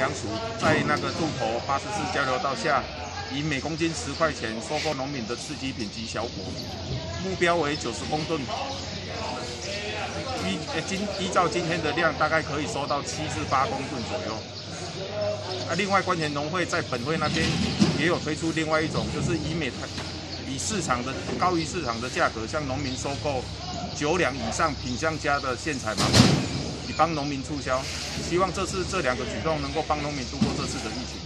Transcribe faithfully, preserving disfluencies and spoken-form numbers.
粮署在那个渡头八十四交流道下，以每公斤十块钱收购农民的次级品及小果，目标为九十公吨。依呃今依照今天的量，大概可以收到七至八公吨左右。啊，另外关田农会在本会那边也有推出另外一种，就是以每台以市场的高于市场的价格，向农民收购九两以上品相佳的现采芒果，以帮农民促销。希望这次这两个举动能够帮农民度过这次的疫情。